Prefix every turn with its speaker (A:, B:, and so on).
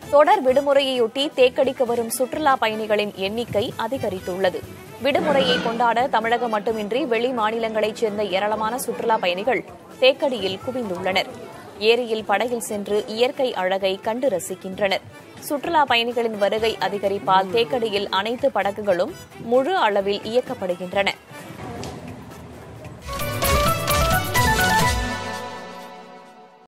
A: தொடர் விடுமுறையொட்டி தேக்கடிக்கு வரும் சுற்றுலா பயணிகளின் எண்ணிக்கை அதிகரித்துள்ளது. விடுமுறையை கொண்டாட தமிழகம் மட்டுமின்றி வெளி மாநிலங்களைச் சேர்ந்த ஏராளமான சுற்றுலா பயணிகள் தேக்கடியில் குவிந்துள்ளனர். ஏரியில் படகில் சென்று இயற்கை அழகை கண்டு ரசிக்கின்றனர். சுற்றுலா பயணிகளின் வருகை அதிகரிப்பால் தேக்கடியில் அனைத்து படகுகளும் முழு அளவில் இயக்கப்படுகின்றன.